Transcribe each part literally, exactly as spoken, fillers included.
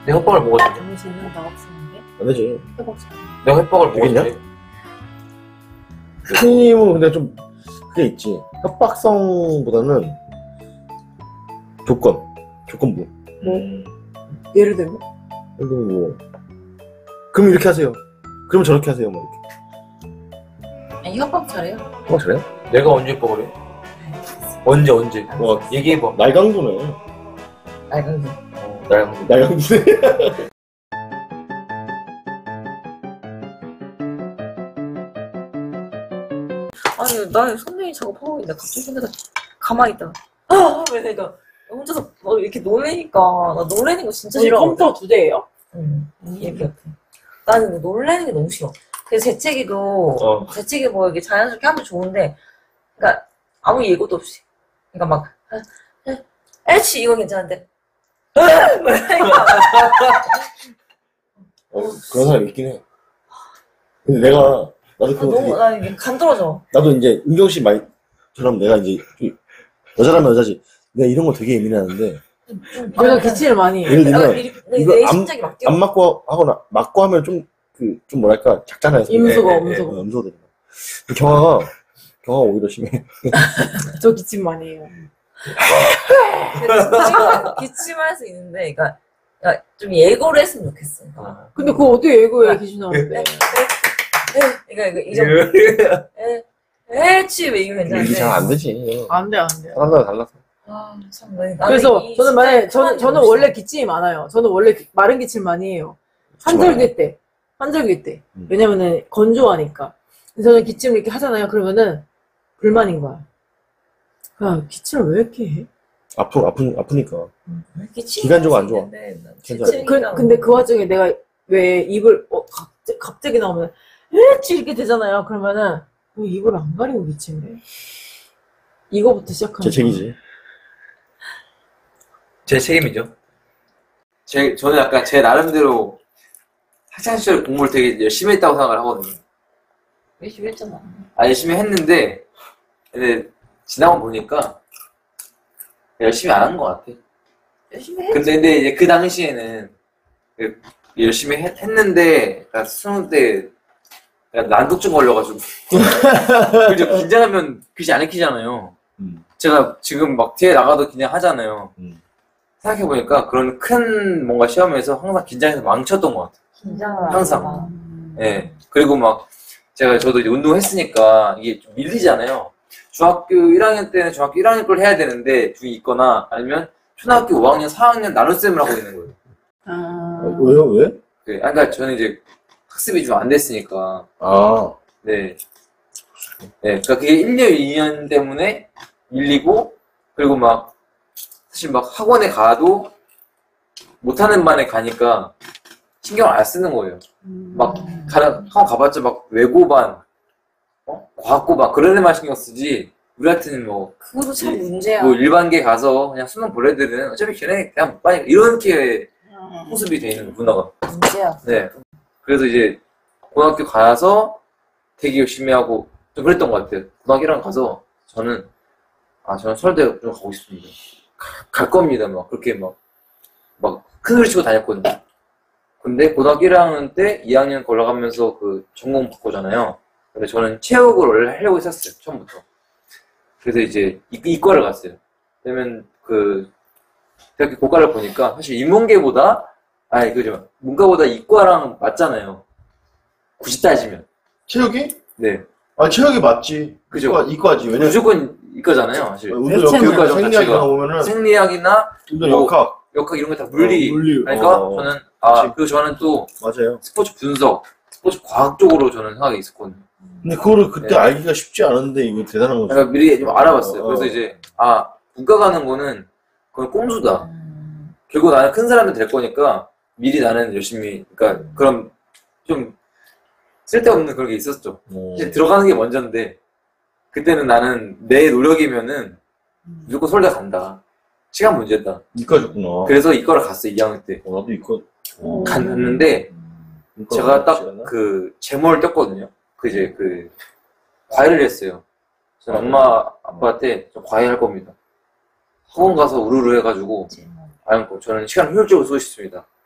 내가 협박을 먹었는데. 당신은 나 없었는데? 안 되지. 협박 잘. 내가 협박을 되겠냐? 먹었는데. 스님은 근데 좀 그게 있지. 협박성보다는 조건, 조건부. 뭐? 예를 들면? 예를 들면 뭐 그럼 이렇게 하세요. 그러면 저렇게 하세요. 뭐 이렇게. 아니, 협박 잘해요. 협박 잘해요? 내가 언제 협박을 해? 언제 언제? 와, 얘기해봐. 날강도네. 알강도. 어, 나랑 날강도네. 아니, 나 선생님이 작업하고 있는데 갑자기 생각나. 가만히 있다가. 아! 왜 내가 혼자서 뭐 이렇게 놀래니까. 나 놀래는 거 진짜 우리 싫어. 컴퓨터 두 대예요? 응. 얘기 같아. 나는 놀래는 게 너무 싫어. 그래서 재채기도, 어. 재채기 뭐 이게 자연스럽게 하면 좋은데, 그러니까 아무 예고도 없이. 그러니까 막, 에치 이거 괜찮은데. 뭐라니까. 어, 그런 사람 있긴 해. 근데 내가 나도 그거 너무 되게, 나 이게 간 떨어져. 나도 이제 은경 씨 말처럼 내가 이제 좀 여자라면 여자지. 내가 이런 거 되게 예민하는데 내가 기침을 많이 해. 예를 들면 내, 내, 이거 내 안- 심장이 막 뛰어. 안 맞고 하거나 맞고 하면 좀 그 좀 뭐랄까 작잖아요. 임수거, 예, 예, 임수거. 어, 음소거 되는 거. 경화가 경화가 오히려 심해. 저 기침 많이 해요. 그래서 기침할 수 있는데, 그러니까, 그러니까 좀 예고를 했으면 좋겠어. 그러니까. 근데 그거 어떻게 예고해, 기준하는데. 에, 그러니까 이거 이 정도. 에, 에치 왜 이거 이게 괜찮은데. 잘 안 되지. 안 돼, 안 돼. 사람마다 달라서. 아, 참, 나, 나는 그래서 이 저는 만약에, 진짜 저는, 편한 저는 게 원래 없어. 기침이 많아요. 저는 원래 기- 마른 기침 많이 해요. 한절기 때. 한절기 때. 음. 왜냐면은 건조하니까. 근데 저는 기침을 이렇게 하잖아요. 그러면은 불만인 거야. 야, 기침을 왜 이렇게 해? 아프 아프 아프니까. 기침이 기관적으로 안 좋아. 있는데, 난 괜찮아. 기침이 그, 그냥 근데 그 와중에 내가 왜 입을, 어, 갑자기, 갑자기 나오면, 으치 이렇게 되잖아요. 그러면은, 왜 입을 안 가리고 기침을 해? 이거부터 시작하는 거야. 재채기지. 제 책임이죠. 제, 저는 약간 제 나름대로 학창시절 공부를 되게 열심히 했다고 생각을 하거든요. 열심히 했잖아. 아, 열심히 했는데, 근데 지나고 보니까 열심히 안 한 것 같아. 열심히 해. 근데, 근데 이제 그 당시에는 그 열심히 했, 했는데, 나 수능 때 난독증 걸려가지고. 그죠? 긴장하면 글씨 안 읽히잖아요. 음. 제가 지금 막 뒤에 나가도 그냥 하잖아요. 음. 생각해보니까 그런 큰 뭔가 시험에서 항상 긴장해서 망쳤던 것 같아요. 긴장을 안 항상. 하잖아. 예. 그리고 막 제가 저도 이제 운동했으니까 이게 좀 밀리잖아요. 중학교 일 학년 때는 중학교 일 학년 걸 해야 되는데 중이 있거나 아니면 초등학교 오 학년, 사 학년 나눗셈을 하고 있는 거예요. 아, 어, 왜요? 왜? 그, 아, 그러니까 저는 이제 학습이 좀 안 됐으니까. 아. 네. 네. 그러니까 그게 일 년, 이 년 때문에 밀리고 그리고 막 사실 막 학원에 가도 못하는 반에 가니까 신경을 안 쓰는 거예요. 막 가는 학원 가봤자 막 외고반, 어? 과학고반 그런 데만 신경 쓰지. 우리 같은 뭐, 그것도 참 문제야. 뭐 일반계 가서 그냥 수능 볼 애들은 어차피 걔네 그냥 못 가니까 이렇게 모습이 돼 있는 문화가. 문제야. 네. 그래서 이제 고등학교 가서 되게 열심히 하고 좀 그랬던 것 같아요. 고등학교 일 학년 가서 저는 아 저는 서울대 좀 가고 싶습니다. 가, 갈 겁니다. 막 그렇게 막 막 큰 소리 치고 다녔거든요. 근데 고등학교 일 학년 때 이 학년 올라가면서 그 전공 바꾸잖아요. 근데 저는 체육을 원래 하려고 했었어요. 처음부터. 그래서 이제 이, 이과를 갔어요. 왜냐면 그 대학교 고과를 보니까 사실 인문계보다 아니 그죠 문과보다 이과랑 맞잖아요. 굳이 따지면. 체육이? 네. 아 체육이 맞지. 그죠. 이과, 이과지. 왜냐면 무조건 이과잖아요. 사실. 운동 대체는 역학, 그거죠, 생리학 자체가. 나오면은 생리학이나 운동 뭐, 역학. 역학 이런 거 다 물리. 어, 물리. 그러니까 어, 저는 아 그치. 그리고 저는 또 맞아요. 스포츠 분석, 스포츠 과학 쪽으로 저는 생각이 있었거든요. 근데 그거를 그때 네. 알기가 쉽지 않은데 이거 대단한 거죠. 그러니까 미리 좀 알아봤어요. 어, 그래서 어. 이제 아 문과 가는 거는 그건 꼼수다. 음, 결국 나는 큰 사람이 될 거니까 미리 나는 열심히 그러니까 그럼 좀 쓸데없는 그런 게 있었죠. 어. 이제 들어가는 게 먼저인데 그때는 나는 내 노력이면은 무조건 서울대 간다. 시간 문제다. 이과였구나. 그래서 이과를 갔어요. 이 학년 때. 어, 나도 이과. 어. 갔는데 이과 제가 같이 딱 갔나? 그 제모를 떴거든요. 그 이제 그 과외를 했어요. 저는 엄마 아빠한테 저 과외 할 겁니다. 학원 가서 우르르 해가지고 이제 뭐. 아니 저는 시간 효율적으로 쓰고 싶습니다.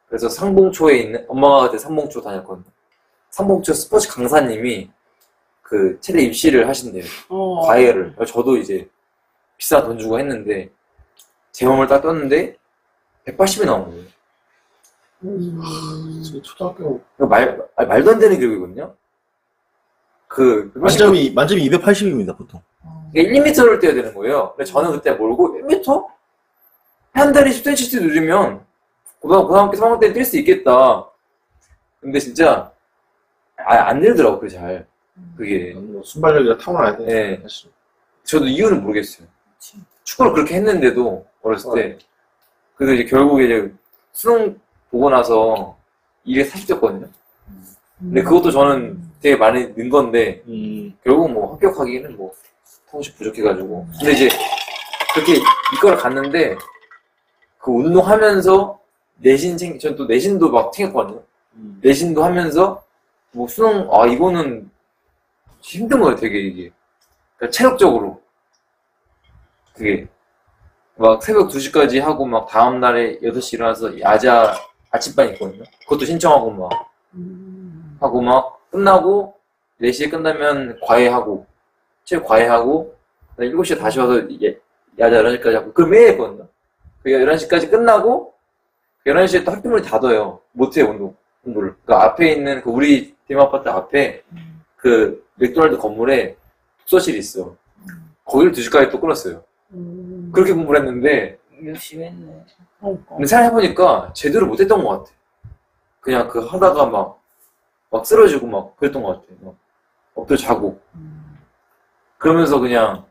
그래서 상봉초에 있는, 엄마가 그때 상봉초 다녔거든요. 상봉초 스포츠 강사님이 그 체대 입시를 하신대요. 어. 과외를. 저도 이제 비싼 돈 주고 했는데, 제 몸을 딱 떴는데, 백팔십이 나온 거예요. 음. 저 초등학교 말, 아니, 말도 안 되는 기록이거든요? 그, 만점이 만점이 이백팔십입니다 보통. 이게 일 미터를 뛰어야 되는 거예요. 근데 저는 그때 모르고 일 미터? 한 달에 십 센티미터 누리면 고등학교, 고등학교 삼 학년 때 뛸 수 있겠다. 근데 진짜 아, 안 늘더라고 그게 잘. 그게 뭐 순발력이라 타고나야 돼. 네. 사실. 저도 이유는 모르겠어요. 그치. 축구를 그렇게 했는데도 어렸을 때 그래서 이제 결국에 이제 수능 보고 나서 이백사십 됐거든요. 근데 그것도 저는 되게 많이 는 건데 음. 결국 뭐 합격하기에는 뭐 통식 부족해가지고. 근데 이제 그렇게 이과를 갔는데 그 운동하면서 내신 챙, 전 또 내신도 막 챙겼거든요. 음. 내신도 하면서 뭐 수능, 아 이거는 힘든 거예요, 되게 이게. 그러니까 체력적으로 그게 막 새벽 두 시까지 하고 막 다음 날에 여섯 시 일어나서 야자 아침반 있거든요. 그것도 신청하고 막 음. 하고 막 끝나고 네 시에 끝나면 과외하고 체육 과외하고 일곱 시에 다시 와서 예, 야자 열한 시까지 하고 그걸 매일 했거든요. 그 열한 시까지 끝나고 열한 시에 또 학교문이 닫아요. 못해요, 운동, 공부를. 그 앞에 있는 그 우리 대마 아파트 앞에 그 맥도날드 건물에 독서실이 있어. 거기를 두 시까지 또 끊었어요. 음. 그렇게 공부를 했는데 열심히 했네. 그러니까. 근데 생각해보니까 제대로 못했던 것 같아. 그냥 그 하다가 막, 막 쓰러지고 막 그랬던 것 같아. 막 엎드려 자고. 음. 그러면서 그냥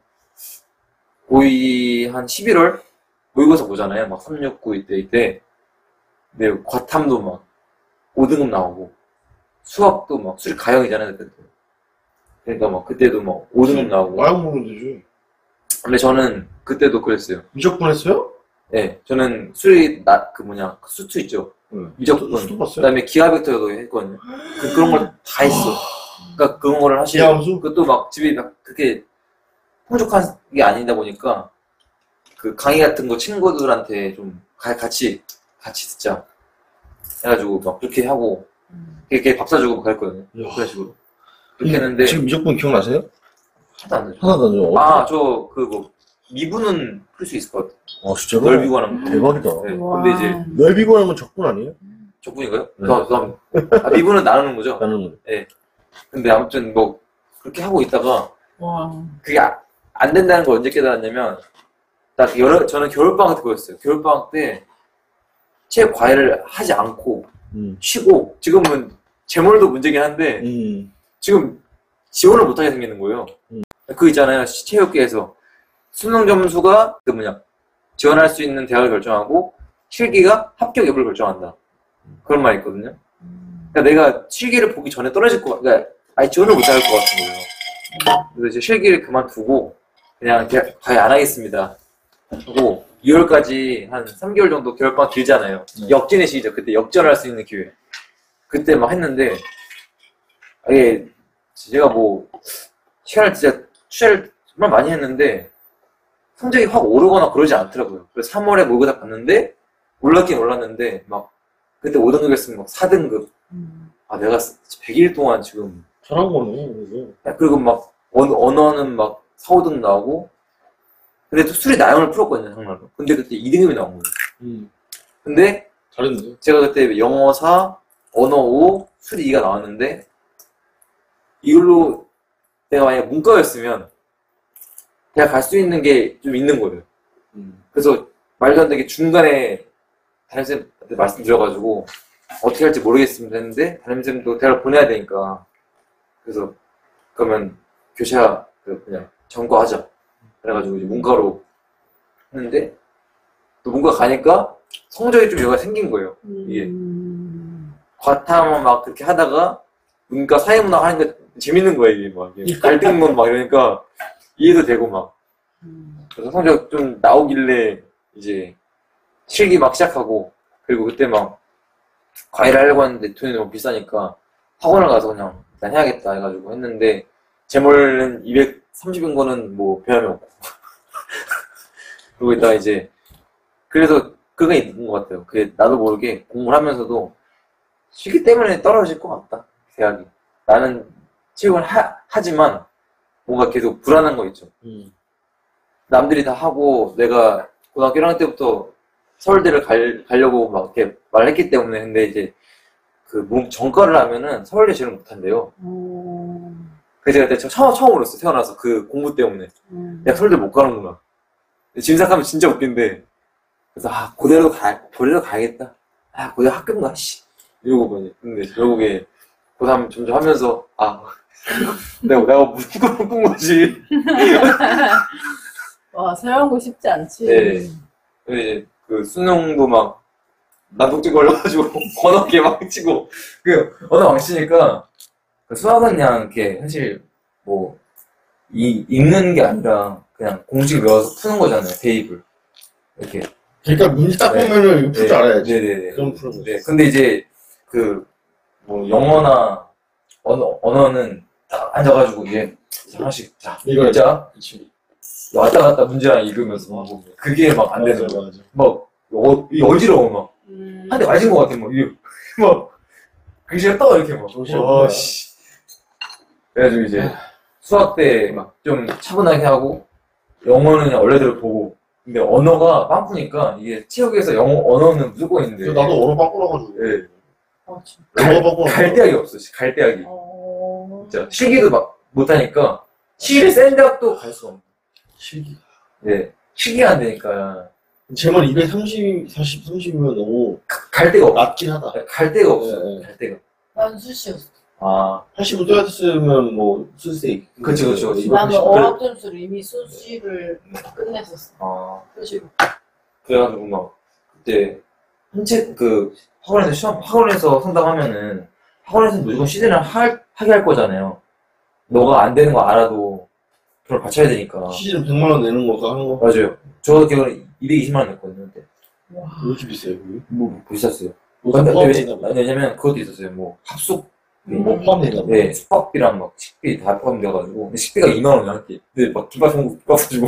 고이 한 십일월 모의고사 보잖아요. 막 삼, 육, 구 이때 이때. 근데 과탐도 막 오 등급 나오고 수학도 막 수리 가형이잖아요. 그때. 그러니까 막 그때도 막 오 등급 나오고. 마약 먹으면 되지. 근데 저는 그때도 그랬어요. 미적분 했어요? 네, 저는 수리 나 그 뭐냐 그 수투 있죠. 응. 미적분. 수도 봤어요? 그다음에 기하벡터도 했거든요. 그, 그런 걸 다 했어. 그러니까 그런 거를 하시고 기하함수? 그것도 막 집이 막 그렇게 풍족한 게 아니다 보니까 그 강의 같은 거 친구들한테 좀 가- 같이 같이 듣자 해가지고 막 그렇게 하고 이렇게 밥 사주고 막 그랬거든요. 이야. 그런 식으로 그렇게 했는데 지금 미적분 기억나세요? 하나도 안 되죠. 하나도 안 나죠. 아, 저 그 뭐 미분은 풀 수 있을 것 같아요. 아 진짜로? 넓이고 하는 거. 대박이다. 네. 와. 근데 이제 넓이고 하는 건 적분 아니에요? 적분인가요? 네. 더, 더, 아, 미분은 나누는 거죠? 나는 건. 근데 아무튼 뭐 그렇게 하고 있다가 와. 그게 아- 안 된다는 걸 언제 깨달았냐면 딱 여러 저는 겨울방학 때 그랬어요. 겨울방학 때 체육 과외를 하지 않고 음. 쉬고 지금은 제몰도 문제긴 한데 음. 지금 지원을 못하게 생기는 거예요. 음. 그 있잖아요. 체육계에서 수능 점수가 그 뭐냐 지원할 수 있는 대학을 결정하고 실기가 합격 여부를 결정한다. 그런 말이 있거든요. 그러니까 내가 실기를 보기 전에 떨어질 것 같, 그러니까 아예 지원을 못할 것 같은 거예요. 그래서 이제 실기를 그만두고 그냥 대학 과외 안 하겠습니다. 하고 유월까지 한 삼 개월 정도 겨울방학 길잖아요. 네. 역전의 시기죠. 그때 역전할 수 있는 기회. 그때 막 했는데 이게 제가 뭐 시간을 진짜 투자를 정말 많이 했는데 성적이 확 오르거나 그러지 않더라고요. 그래서 삼월에 모의고사 봤는데 올랐긴 올랐는데 막 그때 오 등급이었으면 막 사 등급. 아 내가 백 일 동안 지금 잘한 거네. 이게. 그리고 막 언, 언어는 막 사, 오 등 나오고 근데 또 수리 나형을 풀었거든요 정말로. 근데 그때 이 등급이 나온 거예요. 음. 근데 잘했는데. 제가 그때 영어 사, 언어 오, 수리 이가 나왔는데 이걸로 내가 만약에 문과였으면 내가 갈 수 있는 게 좀 있는 거예요. 음. 그래서 말도 안 되게 중간에 담임쌤한테 말씀드려가지고 어떻게 할지 모르겠습니다 했는데 담임쌤도 대학을 보내야 되니까 그래서 그러면 교차 그 그냥 전과하자 그래가지고 이제 문과로 했는데 또 문과 가니까 성적이 좀 여유가 생긴 거예요. 이게 음. 과탐 막 그렇게 하다가 문과 사회문화 하는 게 재밌는 거예요. 이게 막 이게 갈등문 막 이러니까 이해도 되고 막 그래서 성적 좀 나오길래 이제 실기 막 시작하고 그리고 그때 막 과외를 하려고 했는데 돈이 너무 비싸니까 학원을 가서 그냥 일단 해야겠다 해가지고 했는데 제몰은 이백삼십인 거는 뭐 변함이 없고 그러고 있다가 이제 그래서 그게 있는 것 같아요. 그게 나도 모르게 공부를 하면서도 시기 때문에 떨어질 것 같다. 대학이. 나는 체육을 하, 하지만 뭔가 계속 불안한 거 있죠. 음. 남들이 다 하고 내가 고등학교 일 학년 때부터 서울대를 갈, 가려고 막 이렇게 말했기 때문에 근데 이제 그 문- 전과를 하면은 서울대 지원을 못한대요. 음. 그래서 제가 그때 처음, 처음 울었어. 태어나서 그 공부 때문에. 음. 내가 서울대 못 가는구나. 근데 지금 생각하면 진짜 웃긴데. 그래서 아 고대로 가, 고대로 가야겠다. 아 고대 학교인가 씨. 이러고 보니. 근데 결국에 고삼 점점 하면서 아 내가 내가 무슨 꿈을 꾼 거지. 와, 서영고 쉽지 않지. 네. 근데 이제 그 수능도 막 난독증 걸려가지고 언어계 망치고 그 언어 망치니까 그 수학은 그냥 이렇게 사실 뭐 이, 읽는 게 아니라 그냥 공식 외워서 푸는 거잖아요. 대입을 이렇게. 그러니까 문제 딱 네. 보면은 이거 풀 줄 알아야지. 네네네. 그럼 푸는 거지. 네. 근데 이제 그 뭐 영어나 언어 언어는 딱 앉아가지고 이제 하나씩 자 이거 읽자 그치. 왔다 갔다 문제랑 읽으면서 막 그게 막 안 되는 맞아, 거야. 맞아. 막 어, 이 어지러워 막. 음. 한 대 맞은 것 같아, 막, 이게, 막, 글씨가 떠, 이렇게 막. 정신 와, 없네. 씨. 그래가지고 이제, 수학 때 막 좀 차분하게 하고, 영어는 그냥 원래대로 보고, 근데 언어가 빵꾸니까, 이게 체육에서 영어, 언어는 무조건 있는데, 그래서 나도 언어 바꾸라가지고. 예. 어, 진짜. 언어 바꾸라. 갈 데학이 없어, 씨, 갈 데학이. 어. 진짜. 실기도 막 못하니까, 실기 센 대학도 갈 수가 없어. 실기. 예. 실기가 안 되니까, 제 말 이백삼십, 사십, 삼십이면 너무 갈 데가 없어. 낮긴 하다. 갈 데가 없어. 네, 네. 갈 데가. 난 수시였어. 아, 팔십오 떠였으면 뭐, 쓸수 그치, 그치, 그치. 나는 그래. 어학 점수를 이미 수시를 끝냈었어. 아. 수시로. 그래가지고 막 그때 한책 그 학원에서 시험 학원에서 상담하면은 학원에서 무조건 시즌을 할 하게 할 거잖아요. 너가 안 되는 거 알아도 그걸 받쳐야 되니까. 시즌 백만 원 내는 거 하는 거. 맞아요. 저 기억에 이백이십만 원 냈거든요. 그때. 와. 왜 이렇게 비싸요, 그게? 뭐 비쌌어요. 뭐 근데 포함된다. 왜- 아니, 왜냐면 그것도 있었어요. 뭐 합숙, 뭐 포함된다. 네 숙박비랑 막 식비 다 포함돼가지고 근데 식비가 이만 원이야 한 끼. 근데 막 김밥 전국 김밥 주고.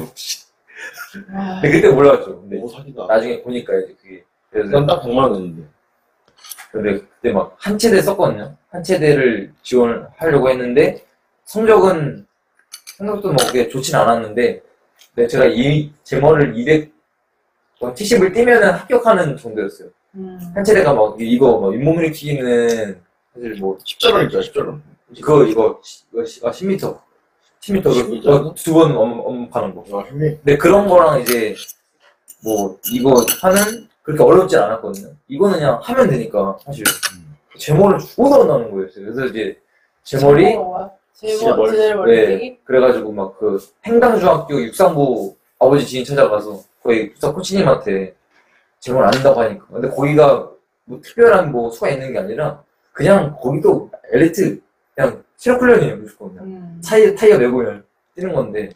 와. 근데 그때 몰랐죠. 근데 너무 사기다. 나중에 보니까 이제 그게 그래서 난 딱 백만 원 냈는데. 근데 그때 막 한 체대 썼거든요. 한 체대를 지원을 하려고 했는데 성적은 성적도 뭐 그게 좋진 않았는데 근데 제가 이 제머를 이백 칠십을 뛰면은 합격하는 정도였어요. 음. 한 체대가 막 이거 뭐 잇몸 일으키기는 사실 뭐 십자로니까, 십자로. 그거 이거 시- 이거 시- 아, 십 미터 십 미터 십 미터? 두번 엄업하는 거. 와, 힘이. 근데 그런 거랑 이제 뭐 이거 하는 그렇게 어렵지 않았거든요. 이거는 그냥 하면 되니까 사실 제머를 죽어서 나오는 거였어요. 그래서 이제 제머리 제머, 제머리. 제머리 네, 되기? 그래가지고 막 그 행당중학교 육상부 아버지 지인 찾아가서 거의 부사 코치님한테 제목 안 한다고 하니까 근데 거기가 뭐 특별한 뭐 수가 있는 게 아니라 그냥 거기도 엘리트 그냥 실업 훈련이에요 무조건 그냥 음. 타이어 타이어 내고 그냥 뛰는 건데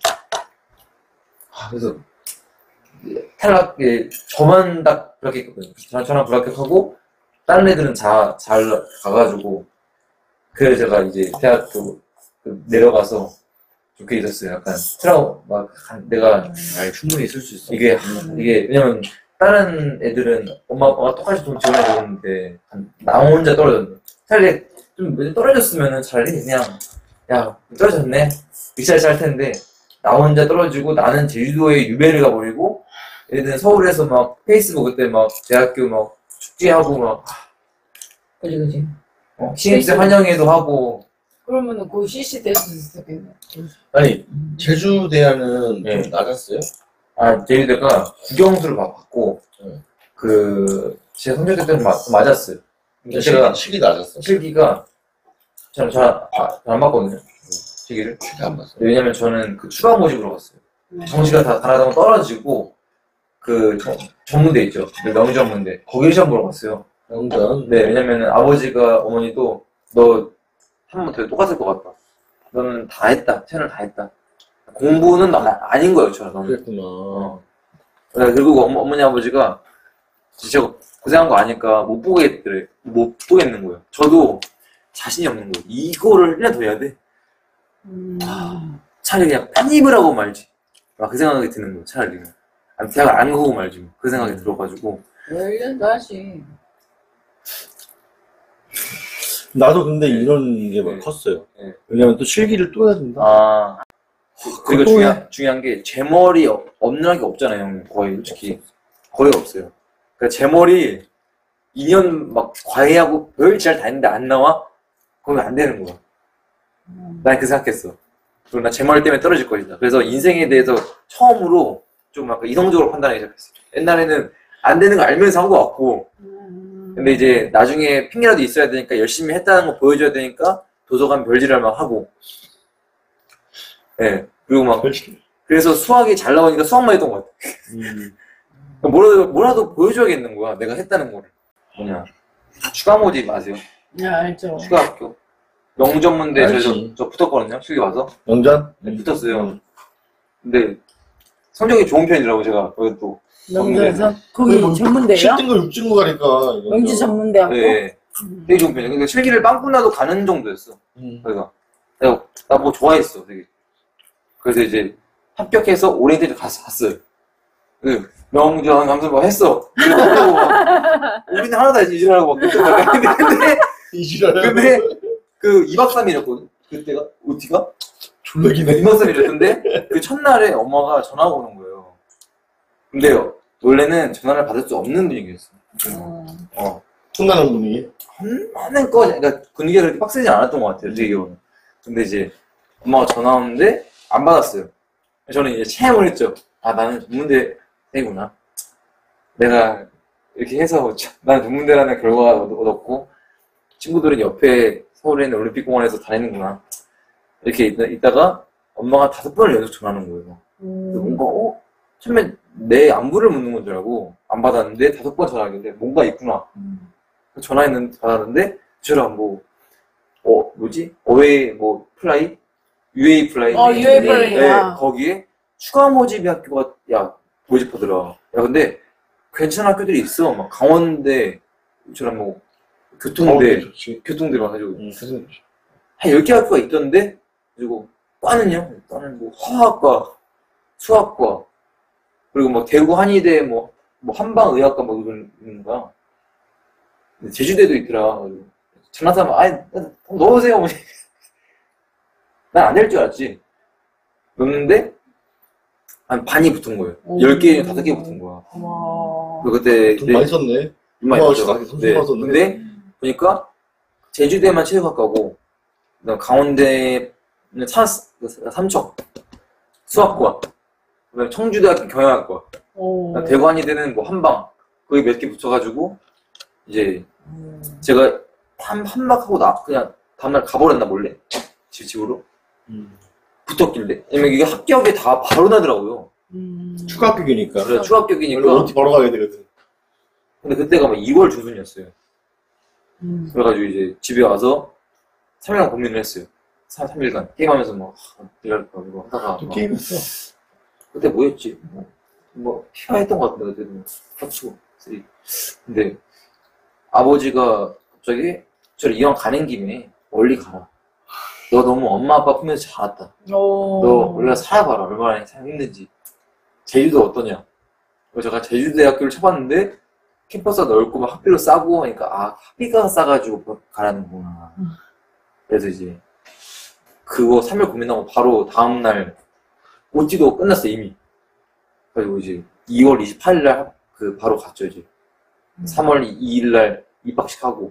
아, 그래서 탈락 예, 저만 딱 불합격했거든요. 저랑 저랑 불합격하고 다른 애들은 다 잘 가가지고 그래서 제가 이제 대학교 그 내려가서 좋게 있었어요. 약간 트라우 막 한- 내가 아니, 충분히 있을 수 있어. 이게 이게 왜냐면 다른 애들은 엄마 아빠가 똑같이 돈 지원해 줬는데 나 혼자 떨어졌네. 차라리 좀 떨어졌으면은 차라리 그냥 야 떨어졌네 리차지 할 텐데 나 혼자 떨어지고 나는 제주도에 유배를 가버리고 얘들은 서울에서 막 페이스북 그때 막 대학교 막 축제하고 막 그지, 그지. 어, 신입생 환영회도 하고 그러면은 그 씨씨 될 수 있었겠네. 아니, 제주대학은 네. 좀 낮았어요? 아 제주도가 국영수를 막 받고 네. 그 제 성적 때는 맞, 맞았어요. 근데 실기, 제가 실기 낮았어. 실기가 저는 잘안 봤거든요. 실기를. 실기 안 봤어. 왜냐면 저는 그 추가 모집으로 갔어요. 네. 정시가 다 가나다가 떨어지고 그 전- 전문대 있죠. 그 명의전문대 거기 시험 보러 갔어요. 영전. 네, 왜냐면은 아버지가 어머니도 너 한 번 더 똑같을 것 같다. 너는 다 했다. 채널 다 했다. 공부는 아, 아닌 거예요, 저는. 너는. 그랬구나. 어. 네, 그리고 어머, 어머니 아버지가 진짜 고생한 거 아니까 못 보겠더래. 못 보겠는 거예요. 저도 자신이 없는 거예요. 이거를 일 년 더 해야 돼. 음. 차라리 그냥 편입을 하고 말지. 막 그 생각이 드는 거예요, 차라리. 아니, 대학을 안 가고 말지. 뭐. 그 생각이 들어가지고. 일 년도 하지. 나도 근데 이런 게 막 네. 컸어요. 네. 왜냐면 또 실기를 또 해야 된다. 아. 그리고 그거 중요한, 중요한 게, 제 머리 없- 없는 게 없잖아요, 형. 거의, 솔직히. 거의 없어요. 그러니까 제 머리 이 년 막 과외하고 별짓 다 했는데 안 나와? 그러면 안 되는 거야. 난 그 생각했어. 그리고 나 제 머리 때문에 떨어질 것이다. 그래서 인생에 대해서 처음으로 좀 약간 이성적으로 판단하기 시작했어. 옛날에는 안 되는 거 알면서 한 거 같고, 근데 이제 나중에 핑계라도 있어야 되니까 열심히 했다는 거 보여줘야 되니까 도서관 별짓을 막 하고, 예. 네. 그리고 막, 그래서 수학이 잘 나오니까 수학만 했던 것 같아. 음. 뭐라도, 뭐라도 보여줘야겠는 거야. 내가 했다는 거를. 뭐냐. 추가 모집 아세요? 네, 알죠. 추가 학교. 명전문대 저, 알지. 저, 저 붙었거든요. 실기 와서. 영전? 네, 붙었어요. 음. 근데 성적이 좋은 편이더라고, 제가. 거기 또. 명전에서 거기 뭐 전문대요? 칠 등급, 육 등급 가니까. 명지 전문대학교? 네. 음. 되게 좋은 편이에요. 근데 실기를 빵꾸 나도 가는 정도였어. 음. 그래서. 내가, 나 뭐 좋아했어, 되게. 그래서 이제 합격해서 오리엔테이션 갔어, 갔어요. 그 명전 하면서 뭐 했어. 그리고 막 우리는 하나 다 이질하고 막 그때 막 근데, 근데, 이지랄. 근데 그 이 박 삼 일이었거든. 그때가, 오티가? 졸라 기네. 이 박 삼 일이었는데 그 첫날에 엄마가 전화가 오는 거예요. 근데 원래는 전화를 받을 수 없는 분위기였어. 어. 혼나는 분위기. 하는 거, 그러니까 분위기가 그렇게 빡세지 않았던 것 같아요, 제 기억은. 근데 이제 엄마가 전화 오는데 안 받았어요. 저는 이제 체험을 했죠. 아, 나는 전문대생이구나. 내가 이렇게 해서 나는 전문대라는 결과가 얻- 얻었고 친구들은 옆에 서울에 있는 올림픽공원에서 다니는구나. 이렇게 있다, 있다가 엄마가 다섯 번을 연속 전화하는 거예요. 그래서 음. 뭔가 어? 처음에 내 안부를 묻는 건 줄 알고 안 받았는데 다섯 번 전화하길래 뭔가 있구나. 음. 전화했는데 받았는데 저랑 뭐 어, 뭐지? 어웨이 뭐 플라이? 유에이 플라이. 어, 유에이 네, 플라이야. 네, 거기에 추가 모집이 학교가 야 모집하더라. 야 근데 괜찮은 학교들이 있어. 막 강원대 저랑 뭐 교통대 좋지. 교통대 막 해가지고 음, 그래서 한 열 개 학교가 있던데 그리고 과는요? 과는 뭐 화학과, 수학과 그리고 뭐 대구 한의대 뭐, 뭐 한방의학과 뭐 이런 있는 거야. 근데 제주대도 있더라. 그래가지고 전화하면 아이 넣으세요. 난 안 될 줄 알았지. 넣는데 한 반이 붙은 거예요. 오. 열 개, 다섯 개 붙은 거야. 와. 그리고 그때 돈 많이 썼네. 돈 많이 와, 썼죠. 수학이 손 네. 많이 썼네. 근데 보니까 제주대만 체육학과고 그다음 강원대는 사, 삼척 수학과 그다음 청주대학교 경영학과 오. 대구 한의대는 뭐 한방 거기 몇 개 붙여가지고 이제 음. 제가 한, 한박하고 나 그냥 다음날 가버렸나 몰래 집, 집으로 음. 붙었길래 왜냐면 이게 합격이 다 바로 나더라고요. 음. 추가 합격이니까. 그래서 추가 합격이니까. 원래 오티 바로 가야 되거든. 근데 그때가 막 이월 중순이었어요. 음. 그래가지고 이제 집에 와서 삼 일간 고민을 했어요. 삼 일간 게임하면서 막 이럴까 이거 하다가 또 막 게임했어. 그때 뭐 했지? 뭐, 뭐 피파 했던 것 같은데 그때도 파투 쓰리. 근데 아버지가 갑자기 저를 이왕 가는 김에 멀리 가라. 너 너무 엄마 아빠 품에서 자랐다. 오. 너 원래 살아봐라. 얼마나 살기 힘든지. 제주도 어떠냐? 그래서 제가 제주대학교를 쳐봤는데 캠퍼스가 넓고 막 학비도 싸고 하니까 아 학비가 싸가지고 가라는구나. 음. 그래서 이제 그거 삼 일 고민하고 바로 다음날 오티도 끝났어 이미. 그리고 이제 이월 이십팔일 날 그 바로 갔죠 이제. 음. 삼월 이일 날 입학식 하고.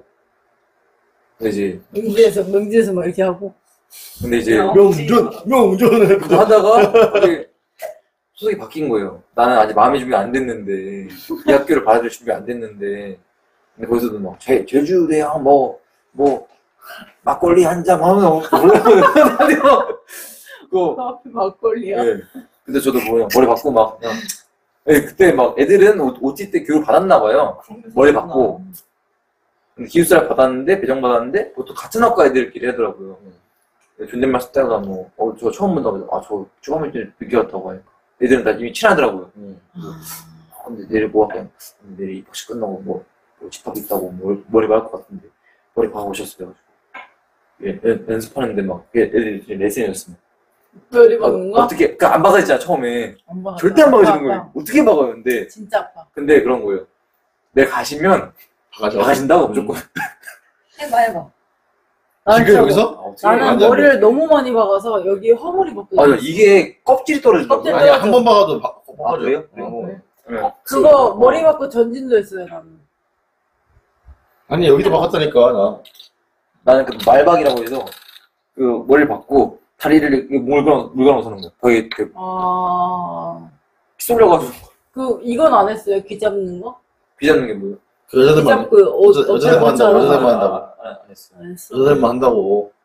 근데 이제 명지에서 명지에서 막 이렇게 하고. 근데 이제 어. 명운전, 명운전을. 그거 하다가 갑자기 소속이 바뀐 거예요. 나는 아직 마음의 준비 안 됐는데 이 학교를 받아들일 준비 안 됐는데 근데 거기서도 막 제, 제주대학 뭐 뭐 막걸리 한 잔 하면 올라오는 그거 앞에 막걸리야. 예. 근데 저도 뭐 머리 받고 막 그냥 예, 그때 막 애들은 오티 때 교육 받았나 봐요. 머리 받고 근데 기숙사를 받았는데 배정 받았는데 보통 같은 학과 애들끼리 하더라고요. 존댓말 쓰다가 뭐 어 저 처음 본다고 아저 처음 때 늦게 왔다고 하니까 애들은 다 이미 친하더라고요. 아, 근데 내일 뭐 할까요? 내일 입학식 끝나고 뭐, 뭐 집합 있다고 뭐, 머리 박을 것 같은데 머리 박아 오셨어요. 예, 연, 연습하는데 막 예, 애들이 레슨이었어요. 머리 박는 거? 어떻게 그러니까 안 박아지잖아 처음에. 안 박아. 절대 안 박아지는 아파, 거예요. 아파. 어떻게 박아요? 근데 진짜 아파. 근데 그런 거예요. 내 가시면 가져. 나가신다고 무조건. 해봐, 해봐. 나는 지금 진짜 여기서? 아, 어떻게 나는 완전 머리를 너무 많이 박아서 여기 허물이 벗겨져. 아, 이게 껍질이 떨어진다고. 껍질 아니 한 번 박아도 바, 아, 박아줘. 그래요? 어. 그래? 네. 그거 머리 박고 전진도 했어요, 나는. 아니 여기도 박았다니까 나. 나는 그 말박이라고 해서 그 머리를 박고 다리를 이렇게 물건 물건 서는 거야. 거기 그 아, 쏠려가지고 그, 이건 안 했어요? 귀 잡는 거? 비 잡는 게 뭐야? 그 귀 여자들만 잡고, 옷, 여자- 옷 여자들만 한다고, 잡고 여자들만 한다고. 아, 아, 안 했어. 안 했어. 여자들만 한다고.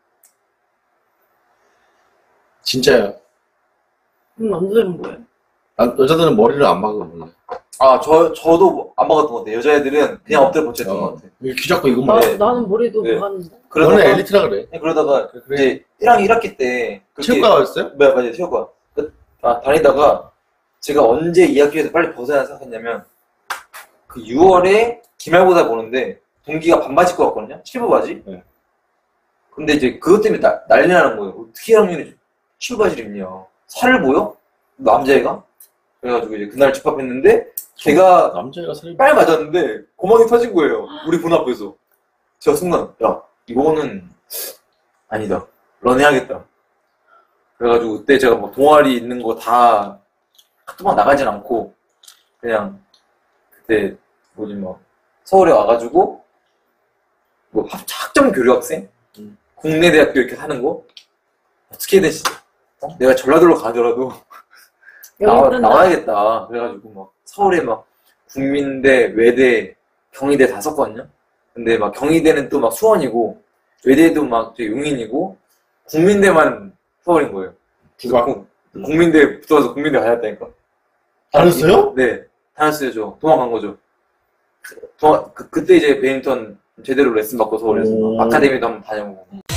진짜야. 그럼 남자들은 뭐예요? 난 여자들은 머리를 안 박아 원래. 아, 저 저도 안 박았던 것 같아. 여자애들은 그냥 엎드려 뻗쳤던 어. 것 같아. 귀 잡고 나, 이것만 해. 나는 머리도 네. 박았는데. 너네 그러다가 엘리트라 그래. 네, 그러다가 이제 일 학년 일 학기 때 그렇게- 체육과였어요? 네, 맞아요. 체육과. 그, 아, 다니다가 제가 언제 이 학기에서 빨리 벗어야 생각했냐면 그 유월에 기말고사 보는데 동기가 반바지 입고 왔거든요. 실버 바지. 네. 근데 이제 그것 때문에 나, 난리 나는 거예요. 어떻게 일 학년이 실버 바지를 입냐. 살을 보여? 남자애가? 그래가지고 이제 그날 집합했는데 걔가 남자애가 살이 빨 맞았는데 고막이 터진 거예요. 우리 본 앞에서. 제가 순간 야 이거는 아니다. 런해야겠다. 그래가지고 그때 제가 뭐 동아리 있는 거 다 학교만 나가진 않고 그냥 그때 뭐지 뭐 서울에 와가지고 뭐 학- 학점 교류학생 음. 국내 대학교 이렇게 하는 거 어떻게든 진짜 어? 내가 전라도로 가더라도 여기 나와, 뜬다. 나와야겠다. 그래가지고 막 서울에 막 국민대, 외대, 경희대 다 썼거든요. 근데 막 경희대는 또 막 수원이고 외대도 막 저 용인이고 국민대만 서울인 거예요. 누가? 국- 국민대 붙어서 국민대 가야했다니까. 다녔어요? 네, 다녔어요. 저 도망간 거죠. 도망, 그, 그때 이제 배드민턴 제대로 레슨 받고 서울에서 오. 아카데미도 한번 다녀보고.